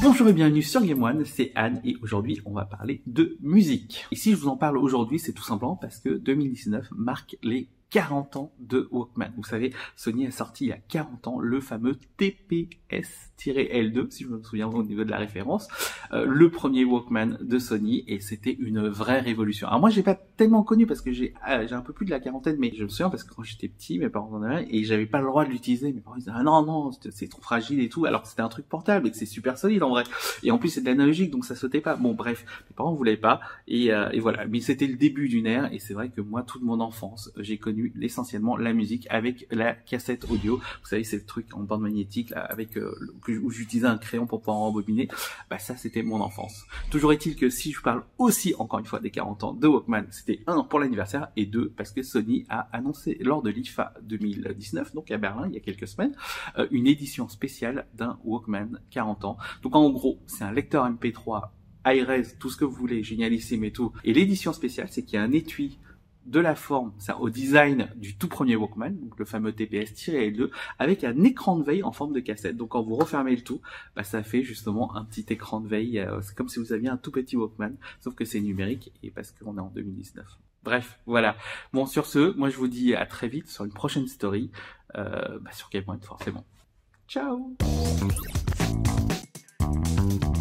Bonjour et bienvenue sur Game One, c'est Anne et aujourd'hui on va parler de musique. Et si je vous en parle aujourd'hui, c'est tout simplement parce que 2019 marque les 40 ans de Walkman. Vous savez, Sony a sorti il y a 40 ans le fameux TPS-L2, si je me souviens au niveau de la référence, le premier Walkman de Sony, et c'était une vraie révolution. Alors moi j'ai pas tellement connu parce que j'ai un peu plus de la quarantaine, mais je me souviens parce que quand j'étais petit, mes parents en avaient un et j'avais pas le droit de l'utiliser. Mes parents disaient ah non, c'est trop fragile et tout, alors que c'était un truc portable et que c'est super solide en vrai. Et en plus c'est de l'analogique donc ça sautait pas. Bon bref, mes parents voulaient pas et voilà. Mais c'était le début d'une ère et c'est vrai que moi toute mon enfance j'ai connu essentiellement la musique avec la cassette audio. Vous savez, c'est le truc en bande magnétique là, avec où j'utilisais un crayon pour pouvoir rembobiner. Bah ça, c'était mon enfance. Toujours est-il que si je parle aussi, encore une fois, des 40 ans de Walkman, c'était 1 pour l'anniversaire et 2 parce que Sony a annoncé lors de l'IFA 2019, donc à Berlin, il y a quelques semaines, une édition spéciale d'un Walkman 40 ans. Donc en gros, c'est un lecteur MP3 high-res, tout ce que vous voulez, génialissime et tout. Et l'édition spéciale, c'est qu'il y a un étui de la forme, ça au design du tout premier Walkman, donc le fameux TPS-L2, avec un écran de veille en forme de cassette. Donc quand vous refermez le tout, bah ça fait justement un petit écran de veille. C'est comme si vous aviez un tout petit Walkman, sauf que c'est numérique et parce qu'on est en 2019. Bref, voilà. Bon, sur ce, moi je vous dis à très vite sur une prochaine story, sur Game One forcément. Ciao.